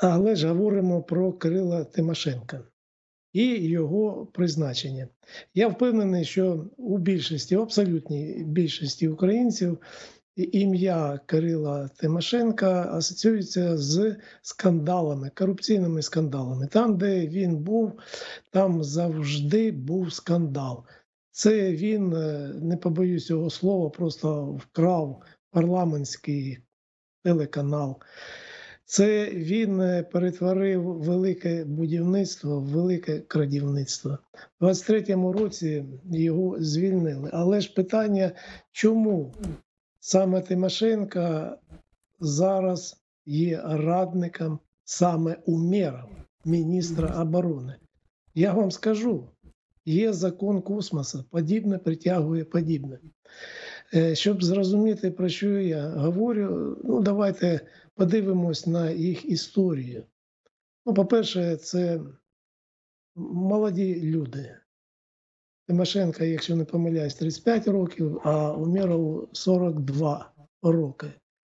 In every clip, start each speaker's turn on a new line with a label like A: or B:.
A: Але ж говоримо про Кирила Тимошенка і його призначення. Я впевнений, що у більшості, в абсолютній більшості українців ім'я Кирила Тимошенка асоціюється з скандалами, корупційними скандалами. Там, де він був, там завжди був скандал. Це він, не побоюсь цього слова, просто вкрав парламентський телеканал. Це він перетворив велике будівництво в велике крадівництво. У 23-му році його звільнили. Але ж питання, чому саме Тимошенко зараз є радником саме Умєрова, міністра оборони? Я вам скажу, є закон космосу, подібне притягує подібне. Щоб зрозуміти, про що я говорю, давайте подивимось на їх історію. По-перше, це молоді люди. Тимошенко, якщо не помиляюсь, 35 років, а Умєрову 42 роки.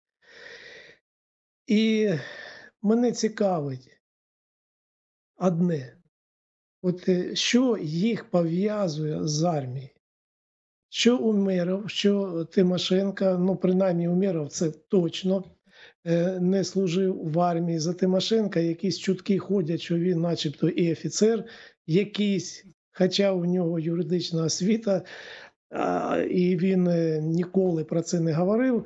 A: І мене цікавить одне. Що їх пов'язує з армією? Що Умєров, що Тимошенко, принаймні Умєров це точно не служив в армії. За Тимошенка якісь чутки ходять, що він начебто і офіцер якийсь, хоча у нього юридична освіта, і він ніколи про це не говорив.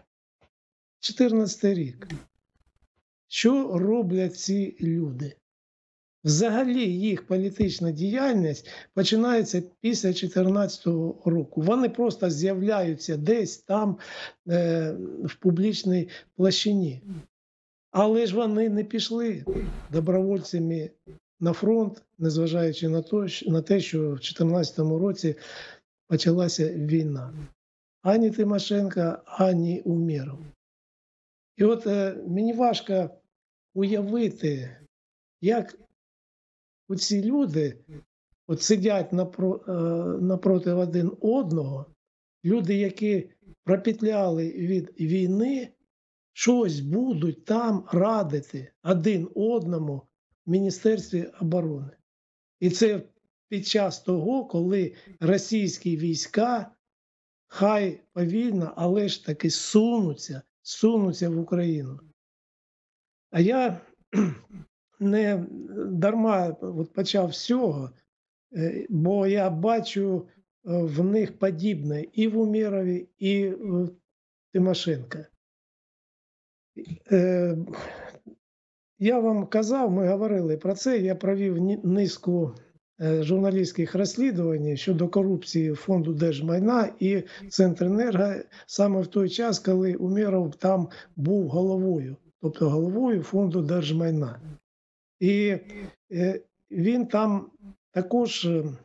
A: 14-й рік. Що роблять ці люди? Взагалі їх політична діяльність починається після 2014 року. Вони просто з'являються десь там в публічній площині. Але ж вони не пішли добровольцями на фронт, незважаючи на те, що в 2014 році почалася війна. Ані Тимошенко, ані Умєров. І мені важко уявити, як оці люди сидять напроти один одного, люди, які пропетляли від війни, щось будуть там радити один одному в Міністерстві оборони. І це під час того, коли російські війська, хай повільно, але ж таки сунуться в Україну. А я не дарма почав з цього, бо я бачу в них подібне і в Умєрові, і в Тимошенко. Я вам казав, ми говорили про це, я провів низку журналістських розслідувань щодо корупції Фонду держмайна і Центренерго саме в той час, коли Умєров там був головою, тобто головою Фонду держмайна. І він там також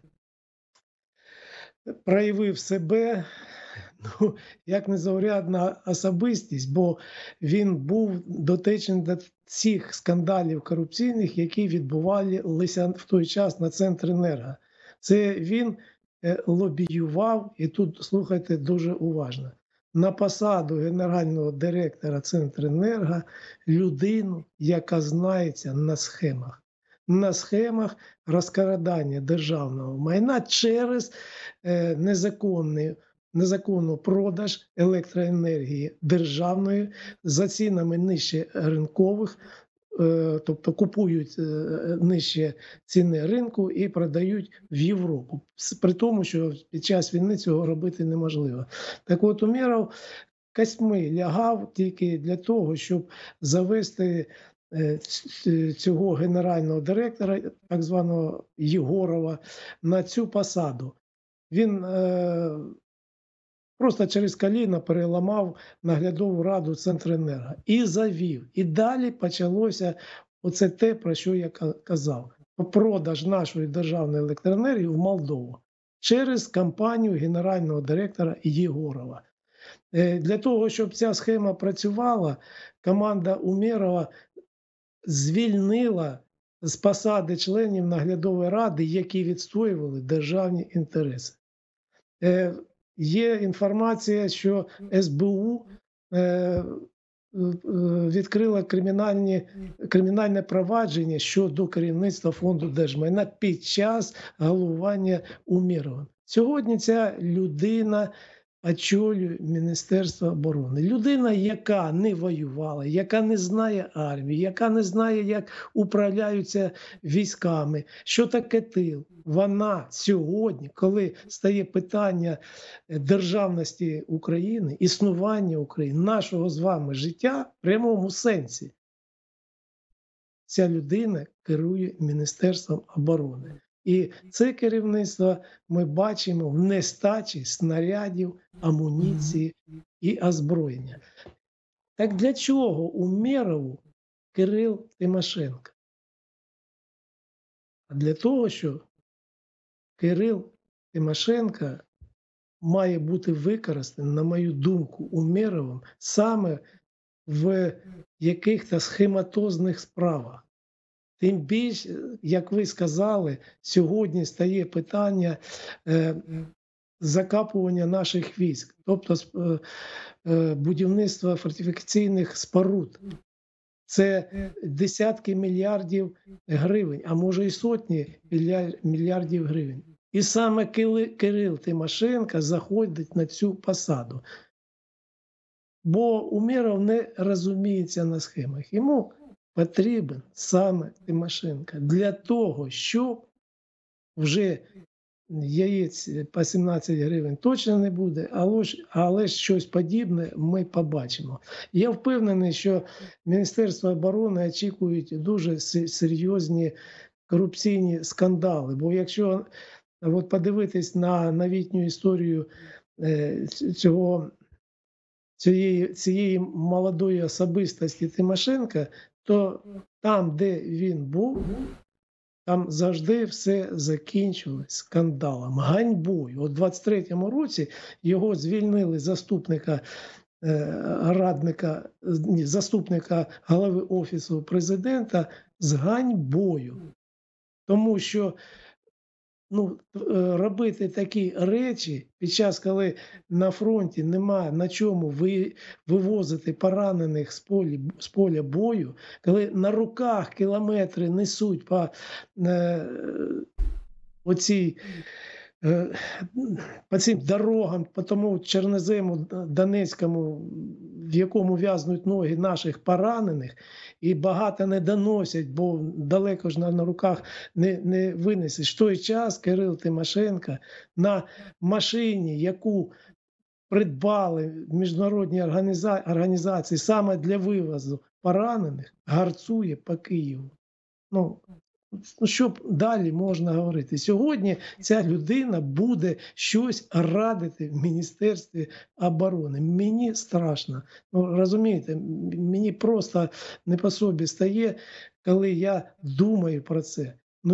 A: проявив себе як незаурядна особистість, бо він був дотичний до всіх скандалів корупційних, які відбувалися в той час на Центренерго. Це він лобіював, і тут слухайте дуже уважно, на посаду генерального директора Центренерго людину, яка знається на схемах розкрадання державного майна через незаконний продаж електроенергії державної за цінами нижче ринкових, тобто купують нижче ціни ринку і продають в Європу. При тому, що під час війни цього робити неможливо. Так от Умєров костьми лягав тільки для того, щоб завести цього генерального директора, так званого Єгорова, на цю посаду. Він просто через коліно переламав наглядову раду Центренерго і завів. І далі почалося оце те, про що я казав. Продаж нашої державної електроенергії в Молдову через компанію генерального директора Єгорова. Для того, щоб ця схема працювала, команда Умєрова звільнила з посади членів наглядової ради, які відстоювали державні інтереси. Є інформація, що СБУ відкрила кримінальне провадження щодо керівництва Фонду держмайна під час головування Умєровим. Сьогодні ця людина очолює Міністерство оборони. Людина, яка не воювала, яка не знає армії, яка не знає, як управляються військами, що таке тил. Вона сьогодні, коли стає питання державності України, існування України, нашого з вами життя в прямому сенсі, ця людина керує Міністерством оборони. І це керівництво ми бачимо в нестачі снарядів, амуніції і озброєння. Так для чого Умєрову Кирил Тимошенко? А для того, що Кирил Тимошенко має бути використаний, на мою думку, Умєровим саме в якихось схематозних справах. Тим більше, як ви сказали, сьогодні стає питання закапування наших військ, тобто будівництва фортифікаційних споруд. Це десятки мільярдів гривень, а може і сотні мільярдів гривень. І саме Кирил Тимошенко заходить на цю посаду. Бо Умєров не розуміється на схемах. Йому потрібен саме Тимошенко для того, щоб вже яєць по 17 гривень точно не буде, але щось подібне ми побачимо. Я впевнений, що Міністерство оборони очікують дуже серйозні корупційні скандали. Бо якщо от подивитись на новітню історію цієї молодої особистості Тимошенка, то там, де він був, там завжди все закінчилось скандалом, ганьбою. От у 23-му році його звільнили заступника голови Офісу президента з ганьбою. Тому що робити такі речі під час, коли на фронті нема на чому вивозити поранених з поля бою, коли на руках кілометри несуть по цим дорогам, по тому чорнозему Донецькому, в якому в'язнуть ноги наших поранених, і багато не доносять, бо далеко ж на руках не винесеш. В той час Кирил Тимошенко на машині, яку придбали міжнародні організації саме для вивозу поранених, гарцує по Києву. Що далі можна говорити? Сьогодні ця людина буде щось радити в Міністерстві оборони. Мені страшно. Розумієте, мені просто не по собі стає, коли я думаю про це.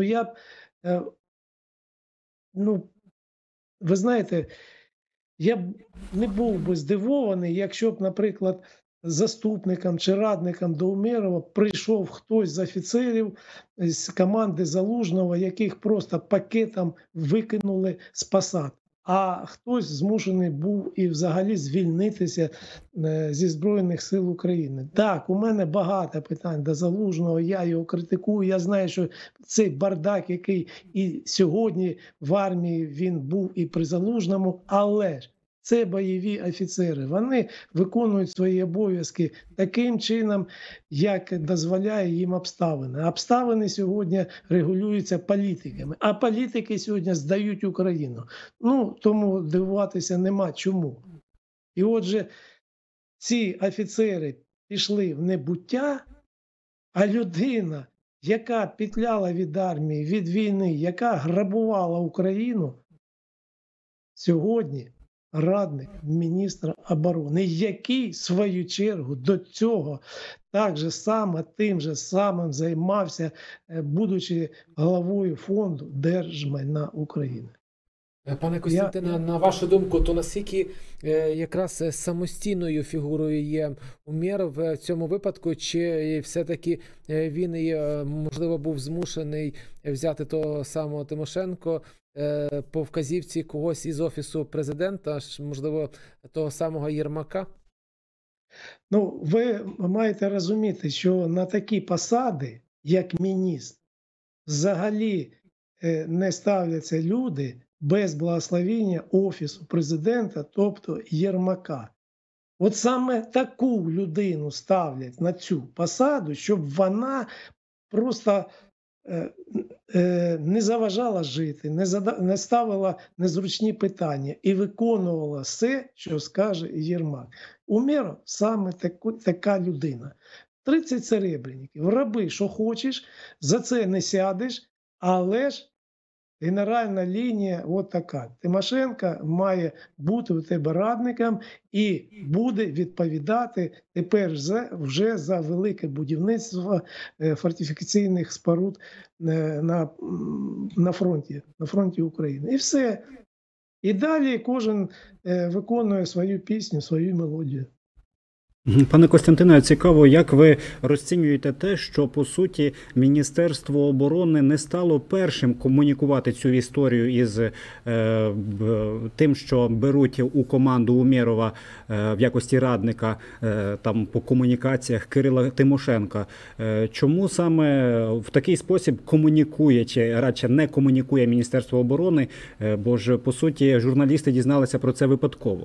A: Ви знаєте, я б не був би здивований, якщо б, наприклад, заступником чи радником до Умєрова прийшов хтось з офіцерів з команди Залужного, яких просто пакетом викинули з посад. А хтось змушений був і взагалі звільнитися зі Збройних сил України. Так, у мене багато питань до Залужного, я його критикую, я знаю, що цей бардак, який і сьогодні в армії він був і при Залужному, але ж це бойові офіцери, вони виконують свої обов'язки таким чином, як дозволяє їм обставини. Обставини сьогодні регулюються політиками, а політики сьогодні здають Україну. Тому дивуватися нема чому. І отже, ці офіцери пішли в небуття, а людина, яка петляла від армії, від війни, яка грабувала Україну, сьогодні радник міністра оборони, який, в свою чергу, до цього тим же самим займався, будучи головою Фонду держмайна України.
B: Пане Костянтине, на вашу думку, то наскільки якраз самостійною фігурою є Умєров в цьому випадку, чи все-таки він, можливо, був змушений взяти того самого Тимошенко по вказівці когось із Офісу президента, можливо, того самого Єрмака?
A: Ну, ви маєте розуміти, що на такі посади, як міністр, взагалі не ставляться люди без благословення Офісу Президента, тобто Єрмака. От саме таку людину ставлять на цю посаду, щоб вона просто не заважала жити, не ставила незручні питання і виконувала все, що скаже Єрмак. Умєров саме така людина. 30 серебряників, роби, що хочеш, за це не сядеш, але ж генеральна лінія от така. Тимошенко має бути у тебе радником і буде відповідати тепер вже за велике будівництво фортифікаційних споруд на фронті України. І все. І далі кожен виконує свою пісню, свою мелодію.
C: Пане Костянтине, цікаво, як ви розцінюєте те, що, по суті, Міністерство оборони не стало першим комунікувати цю історію із тим, що беруть у команду Умєрова в якості радника там по комунікаціях Кирила Тимошенка. Чому саме в такий спосіб комунікує, чи радше не комунікує Міністерство оборони, бо ж, по суті, журналісти дізналися про це випадково?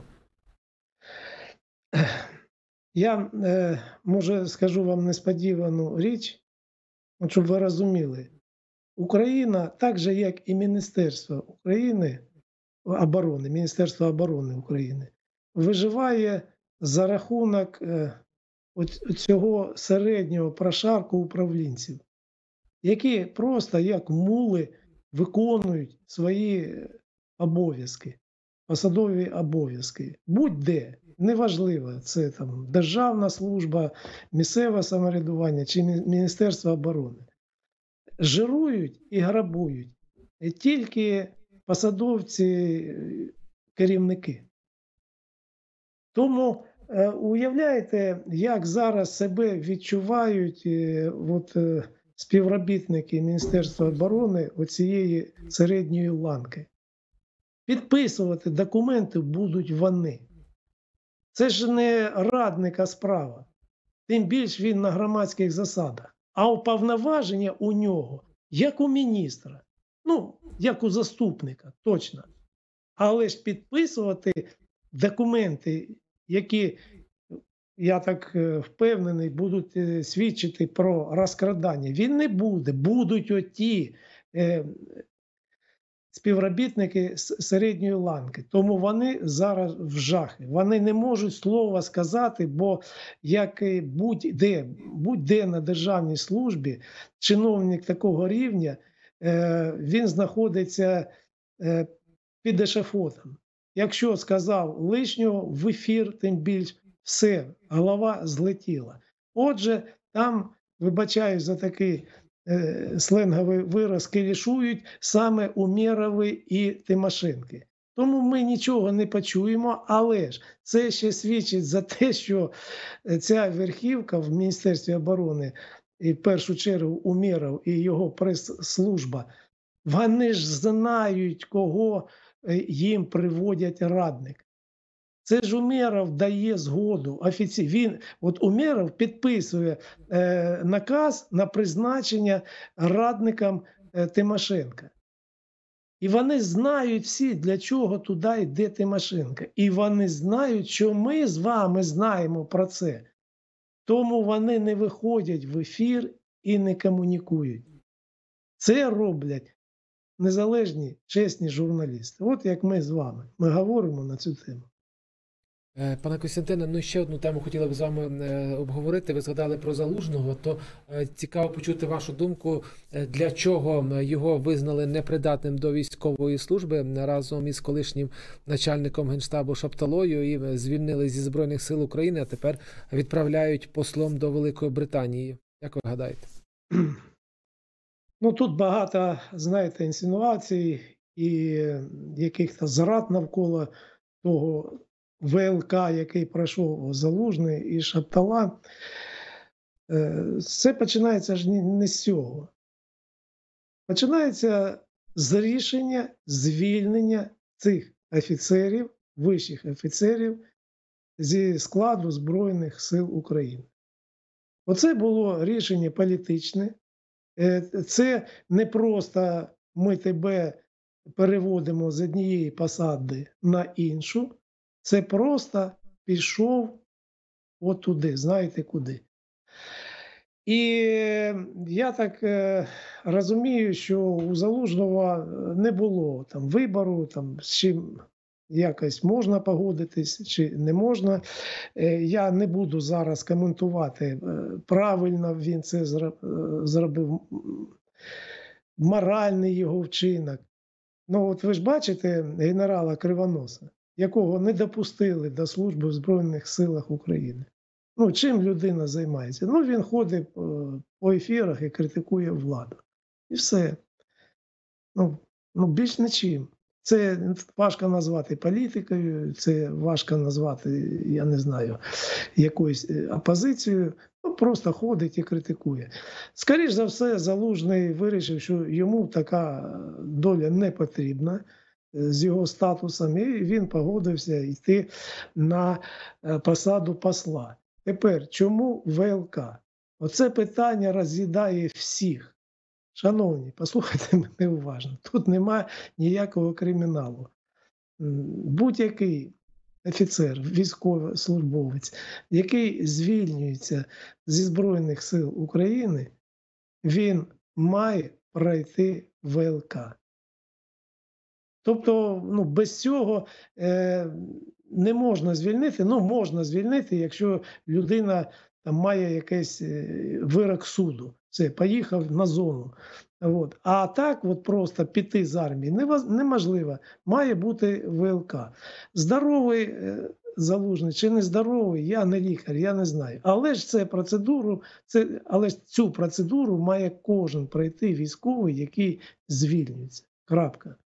A: Я, може, скажу вам несподівану річ, щоб ви розуміли. Україна, так же як і Міністерство України, Міністерство оборони України, виживає за рахунок цього середнього прошарку управлінців, які просто як мули виконують свої обов'язки, посадові обов'язки. Будь-де. Неважливо, це там державна служба, місцеве самоврядування чи Міністерство оборони. Жирують і грабують тільки посадовці, керівники. Тому уявляєте, як зараз себе відчувають співробітники Міністерства оборони оцієї середньої ланки. Підписувати документи будуть вони. Це ж не радника справа, тим більш він на громадських засадах. А уповноваження у нього, як у міністра, ну, як у заступника, точно. Але ж підписувати документи, які, я так впевнений, будуть свідчити про розкрадання, він не буде. Будуть оті співробітники з середньої ланки. Тому вони зараз в жахі. Вони не можуть слова сказати, бо як будь-де на державній службі чиновник такого рівня, він знаходиться під ешафотом. Якщо сказав лишнього в ефір, тим більш все, голова злетіла. Отже, там, вибачаю за такий сленговий вираз, килішують саме Умєрови і Тимошенки. Тому ми нічого не почуємо, але ж це ще свідчить за те, що ця верхівка в Міністерстві оборони, і в першу чергу Умєров і його прес-служба, вони ж знають, кого їм приводять радник. Це ж Умєров дає згоду офіційно. Умєров підписує наказ на призначення радникам Тимошенка. І вони знають всі, для чого туди йде Тимошенко. І вони знають, що ми з вами знаємо про це. Тому вони не виходять в ефір і не комунікують. Це роблять незалежні, чесні журналісти. От як ми з вами. Ми говоримо на цю тему.
B: Пане Костянтине, ну ще одну тему хотіли б з вами обговорити. Ви згадали про Залужного, то цікаво почути вашу думку, для чого його визнали непридатним до військової служби разом із колишнім начальником Генштабу Шапталою і звільнили зі Збройних сил України, а тепер відправляють послом до Великої Британії. Як ви гадаєте?
A: Ну, тут багато, знаєте, інсинуацій і яких-то зрад навколо того ВЛК, який пройшов Залужний і Шаптала. Це починається ж не з цього. Починається з рішення звільнення цих офіцерів, вищих офіцерів зі складу Збройних сил України. Оце було рішення політичне. Це не просто ми тебе переводимо з однієї посади на іншу, це просто пішов от туди, знаєте куди. І я так розумію, що у Залужного не було там вибору, там, з чим якось можна погодитись чи не можна. Я не буду зараз коментувати, правильно він це зробив, моральний його вчинок. Ну от ви ж бачите генерала Кривоноса, якого не допустили до служби в Збройних силах України. Ну, чим людина займається? Ну, він ходить по ефірах і критикує владу. І все. Ну більш нічим. Це важко назвати політикою, це важко назвати, я не знаю, якоюсь опозицією. Ну, просто ходить і критикує. Скоріше за все, Залужний вирішив, що йому така доля не потрібна з його статусом, і він погодився йти на посаду посла. Тепер, чому ВЛК? Оце питання роз'їдає всіх. Шановні, послухайте мене уважно. Тут немає ніякого криміналу. Будь-який офіцер, військовослужбовець, який звільнюється зі Збройних сил України, він має пройти ВЛК. Тобто, без цього не можна звільнити. Ну, можна звільнити, якщо людина там має якийсь вирок суду. Це, поїхав на зону. От. А так от просто піти з армії неможливо. Має бути ВЛК. Здоровий Залужний чи не здоровий, я не лікар, я не знаю. Але ж цю процедуру має кожен пройти військовий, який звільнюється. Крапка.